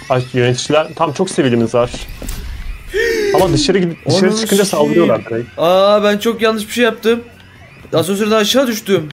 Yöneticiler tam çok sivilimiz var. Ama dışarı Ananı çıkınca saldırıyorlar direkt. Aa, ben çok yanlış bir şey yaptım. Asansörden aşağı düştüm.